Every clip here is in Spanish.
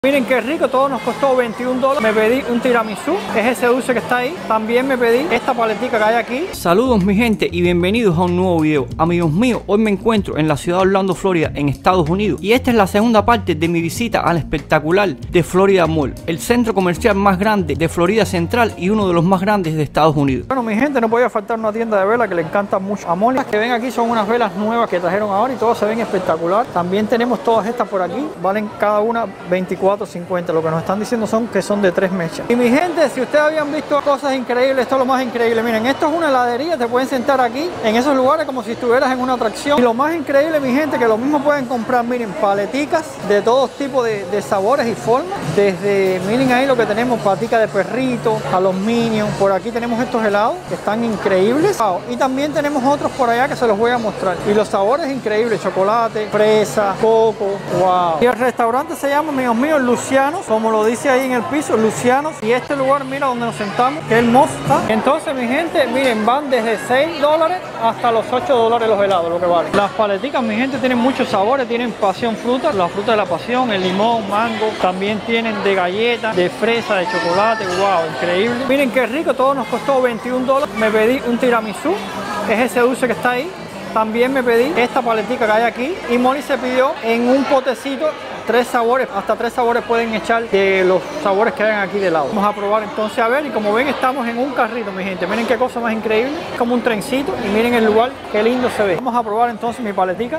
Miren qué rico, todo nos costó $21. Me pedí un tiramisú, es ese dulce que está ahí. También me pedí esta paletica que hay aquí. Saludos mi gente y bienvenidos a un nuevo video. Amigos míos, hoy me encuentro en la ciudad de Orlando, Florida, en Estados Unidos. Y esta es la segunda parte de mi visita al espectacular de Florida Mall, el centro comercial más grande de Florida Central y uno de los más grandes de Estados Unidos. Bueno mi gente, no podía faltar una tienda de velas que le encanta mucho a Molly. Las que ven aquí son unas velas nuevas que trajeron ahora y todas se ven espectacular. También tenemos todas estas por aquí, valen cada una $24.50. Lo que nos están diciendo son que son de 3 mechas. Y mi gente, si ustedes habían visto cosas increíbles, esto es lo más increíble. Miren, esto es una heladería, te pueden sentar aquí en esos lugares como si estuvieras en una atracción. Y lo más increíble, mi gente, que lo mismo pueden comprar, miren, paleticas de todos tipos de sabores y formas. Desde, miren ahí lo que tenemos, patica de perrito, a los Minions. Por aquí tenemos estos helados que están increíbles. Wow. Y también tenemos otros por allá que se los voy a mostrar. Y los sabores increíbles, chocolate, fresa, coco, wow. Y el restaurante se llama, amigos míos, Lucianos, como lo dice ahí en el piso, Lucianos. Y este lugar, mira donde nos sentamos, que es hermoso. Entonces, mi gente, miren, van desde $6 hasta los $8 los helados, lo que vale. Las paleticas, mi gente, tienen muchos sabores. Tienen pasión fruta, la fruta de la pasión, el limón, mango. También tienen de galleta, de fresa, de chocolate. Wow, increíble. Miren qué rico, todo nos costó $21. Me pedí un tiramisú, es ese dulce que está ahí. También me pedí esta paletica que hay aquí. Y Molly se pidió en un potecito 3 sabores, hasta 3 sabores pueden echar de los sabores que hayan aquí de helado. Vamos a probar entonces a ver, y como ven estamos en un carrito, mi gente. Miren qué cosa más increíble, como un trencito, y miren el lugar, qué lindo se ve. Vamos a probar entonces mi paletica.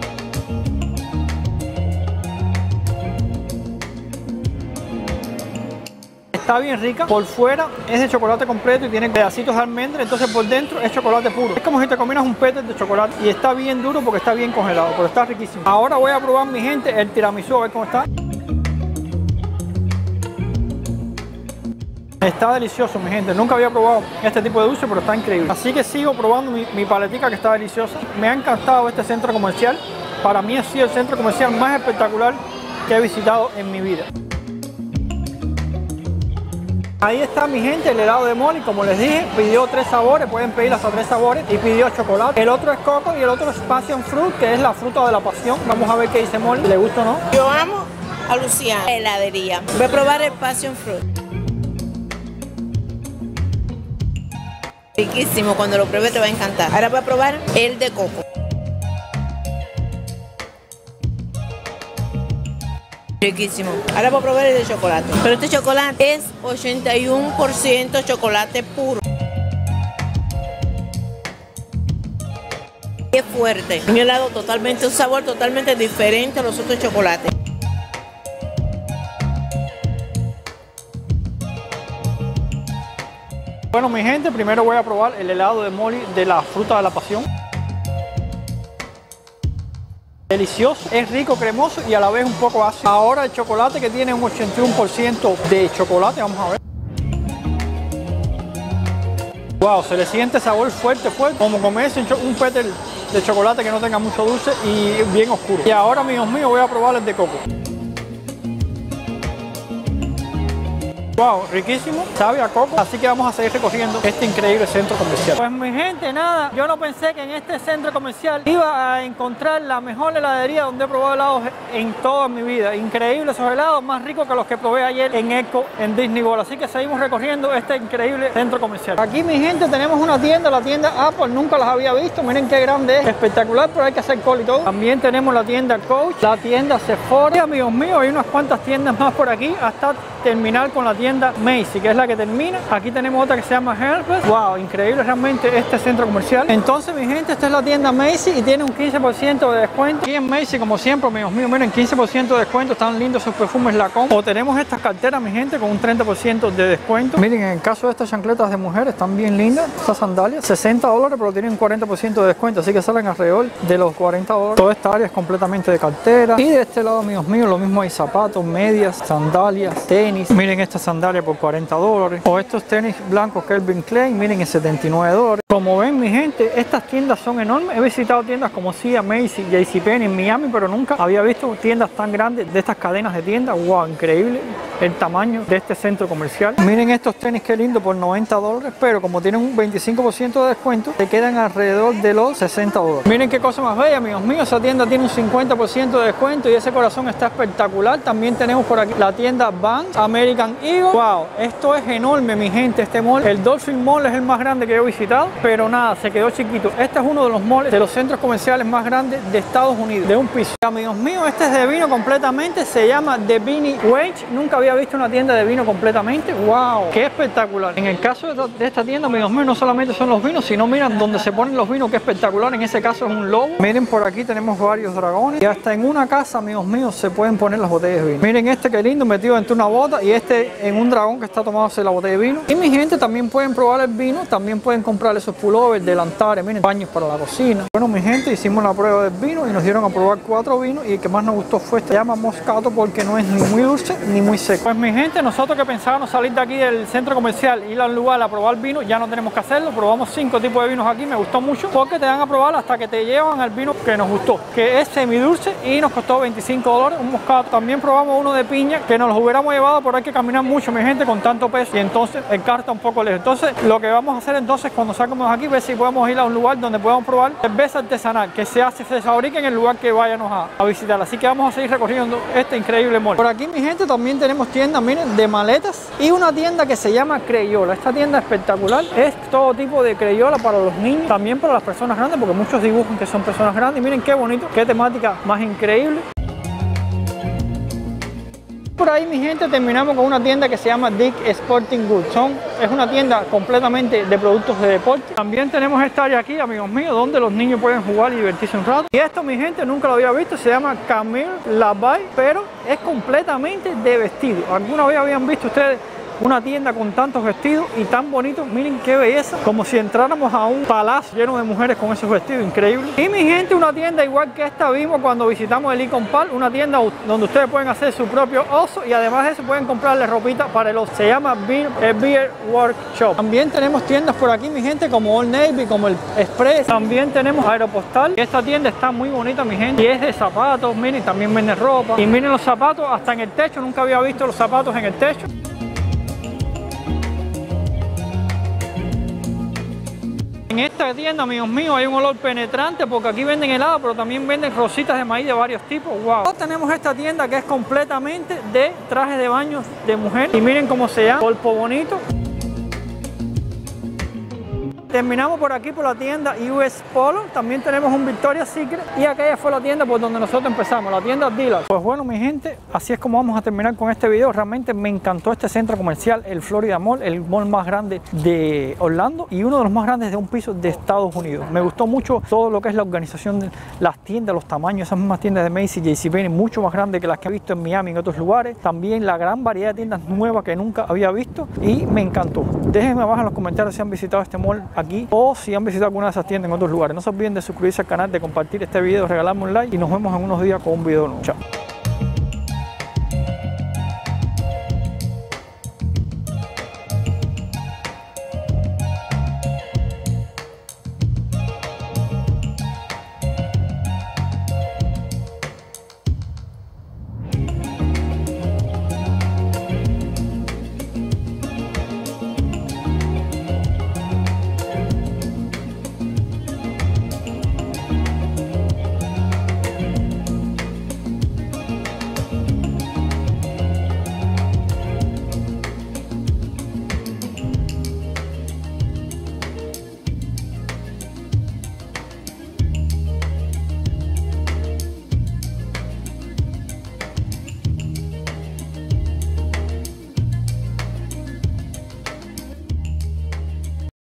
Está bien rica, por fuera es de chocolate completo y tiene pedacitos de almendra, entonces por dentro es chocolate puro. Es como si te comieras un péter de chocolate y está bien duro porque está bien congelado, pero está riquísimo. Ahora voy a probar, mi gente, el tiramisú, a ver cómo está. Está delicioso, mi gente. Nunca había probado este tipo de dulce, pero está increíble. Así que sigo probando mi paletica, que está deliciosa. Me ha encantado este centro comercial. Para mí ha sido el centro comercial más espectacular que he visitado en mi vida. Ahí está, mi gente, el helado de Molly. Como les dije, pidió 3 sabores, pueden pedir hasta 3 sabores. Y pidió chocolate. El otro es coco y el otro es passion fruit, que es la fruta de la pasión. Vamos a ver qué dice Molly, ¿le gusta o no? Yo amo a Luciano, heladería. Voy a probar el passion fruit. Riquísimo, cuando lo pruebes te va a encantar. Ahora voy a probar el de coco. Riquísimo. Ahora voy a probar el de chocolate. Pero este chocolate es 81% chocolate puro. Es fuerte. Un helado totalmente, un sabor totalmente diferente a los otros chocolates. Bueno, mi gente, primero voy a probar el helado de Molly de la fruta de la pasión. Delicioso, es rico, cremoso y a la vez un poco ácido. Ahora el chocolate, que tiene un 81% de chocolate, vamos a ver. Wow, se le siente sabor fuerte, como comerse un péter de chocolate que no tenga mucho dulce y bien oscuro. Y ahora, amigos míos, voy a probar el de coco. Wow, riquísimo, sabe a coco, así que vamos a seguir recorriendo este increíble centro comercial. Pues mi gente, nada, yo no pensé que en este centro comercial iba a encontrar la mejor heladería donde he probado helados en toda mi vida. Increíble, esos helados más ricos que los que probé ayer en Echo, en Disney World. Así que seguimos recorriendo este increíble centro comercial. Aquí, mi gente, tenemos una tienda, la tienda Apple, nunca las había visto. Miren qué grande es, espectacular, pero hay que hacer cola y todo. También tenemos la tienda Coach, la tienda Sephora. Y, amigos míos, hay unas cuantas tiendas más por aquí hasta terminar con la tienda Macy, que es la que termina. Aquí tenemos otra que se llama Herpes. Wow, increíble realmente este centro comercial. Entonces, mi gente, esta es la tienda Macy y tiene un 15% de descuento. Aquí en Macy, como siempre, amigos míos, miren, 15% de descuento. Están lindos sus perfumes Lancôme. O tenemos estas carteras, mi gente, con un 30% de descuento. Miren, en el caso de estas chancletas de mujeres, están bien lindas. Estas sandalias, $60, pero tienen un 40% de descuento, así que salen alrededor de los $40. Toda esta área es completamente de cartera. Y de este lado, amigos míos, lo mismo hay zapatos, medias, sandalias, tenis. Miren esta sandalia por $40. O estos tenis blancos Calvin Klein, miren, en $79. Como ven, mi gente, estas tiendas son enormes. He visitado tiendas como Sia, Macy, JCPenney en Miami, pero nunca había visto tiendas tan grandes de estas cadenas de tiendas. Wow, increíble. el tamaño de este centro comercial. Miren estos tenis qué lindo por $90, pero como tienen un 25% de descuento, te quedan alrededor de los $60. Miren qué cosa más bella, amigos míos. Esa tienda tiene un 50% de descuento y ese corazón está espectacular. También tenemos por aquí la tienda Vans American Eagle. Wow, esto es enorme, mi gente, este mall. El Dolphin Mall es el más grande que yo he visitado, pero nada, se quedó chiquito. Este es uno de los malls, de los centros comerciales más grandes de Estados Unidos, de un piso. Amigos míos, este es de vino completamente, se llama The Vinny Wage. Nunca había visto una tienda de vino completamente. Wow, qué espectacular. En el caso de esta tienda, amigos míos, no solamente son los vinos, sino miren donde se ponen los vinos, qué espectacular. En ese caso es un lobo. Miren, por aquí tenemos varios dragones y hasta en una casa, amigos míos, se pueden poner las botellas de vino. Miren este que lindo, metido dentro de una bota, y este en un dragón que está tomándose la botella de vino. Y mi gente, también pueden probar el vino, también pueden comprar esos pullovers, delantales, miren, baños para la cocina. Bueno, mi gente, hicimos la prueba del vino y nos dieron a probar 4 vinos y el que más nos gustó fue este. Se llama Moscato porque no es ni muy dulce ni muy seco. Pues mi gente, nosotros que pensábamos salir de aquí del centro comercial, ir al lugar a probar vino, ya no tenemos que hacerlo. Probamos 5 tipos de vinos aquí, me gustó mucho porque te dan a probar hasta que te llevan al vino que nos gustó, que es semidulce y nos costó $25, un Moscato. También probamos uno de piña que nos los hubiéramos llevado, pero hay que caminar mucho, mi gente, con tanto peso y entonces el carro está un poco lejos. Entonces lo que vamos a hacer entonces cuando salgamos de aquí, ver si podemos ir a un lugar donde podamos probar cerveza artesanal que se fabrica en el lugar que vayamos a visitar. Así que vamos a seguir recorriendo este increíble mall. Por aquí, mi gente, también tenemos tiendas, miren, de maletas y una tienda que se llama Crayola. Esta tienda es espectacular, es todo tipo de Crayola para los niños, también para las personas grandes, porque muchos dibujan que son personas grandes. Y miren qué bonito, qué temática más increíble. Por ahí, mi gente, terminamos con una tienda que se llama Dick Sporting Goods. Es una tienda completamente de productos de deporte. También tenemos esta área aquí, amigos míos, donde los niños pueden jugar y divertirse un rato. Y esto, mi gente, nunca lo había visto, se llama Camille Labbé, pero es completamente de vestido. ¿Alguna vez habían visto ustedes una tienda con tantos vestidos y tan bonitos? Miren qué belleza, como si entráramos a un palacio lleno de mujeres con esos vestidos, increíble. Y mi gente, una tienda igual que esta vimos cuando visitamos el Icon Park, una tienda donde ustedes pueden hacer su propio oso y además de eso pueden comprarle ropita para el oso. Se llama Beer Workshop. También tenemos tiendas por aquí, mi gente, como Old Navy, como el Express. También tenemos Aeropostal. Esta tienda está muy bonita, mi gente, y es de zapatos. Miren, también venden ropa y miren los zapatos hasta en el techo. Nunca había visto los zapatos en el techo. En esta tienda, amigos míos, hay un olor penetrante porque aquí venden helado, pero también venden rositas de maíz de varios tipos. Wow. Tenemos esta tienda que es completamente de trajes de baño de mujer y miren cómo se llama, Cuerpo Bonito. Terminamos por aquí por la tienda US Polo, también tenemos un Victoria's Secret y aquella fue la tienda por donde nosotros empezamos, la tienda Dealers. Pues bueno, mi gente, así es como vamos a terminar con este video. Realmente me encantó este centro comercial, el Florida Mall, el mall más grande de Orlando y uno de los más grandes de un piso de Estados Unidos. Me gustó mucho todo lo que es la organización de las tiendas, los tamaños, esas mismas tiendas de Macy's, JCPenney, mucho más grandes que las que he visto en Miami y en otros lugares. También la gran variedad de tiendas nuevas que nunca había visto y me encantó. Déjenme abajo en los comentarios si han visitado este mall aquí o si han visitado alguna de esas tiendas en otros lugares. No se olviden de suscribirse al canal, de compartir este video, regalarme un like y nos vemos en unos días con un video nuevo. Chao.